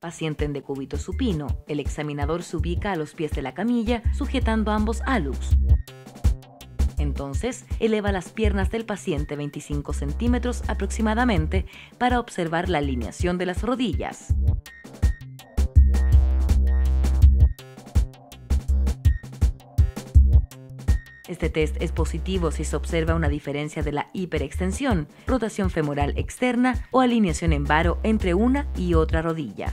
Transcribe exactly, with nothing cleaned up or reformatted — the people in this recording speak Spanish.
Paciente en decúbito supino. El examinador se ubica a los pies de la camilla, sujetando ambos hallux. Entonces, eleva las piernas del paciente veinticinco centímetros aproximadamente para observar la alineación de las rodillas. Este test es positivo si se observa una diferencia de la hiperextensión, rotación femoral externa o alineación en varo entre una y otra rodilla.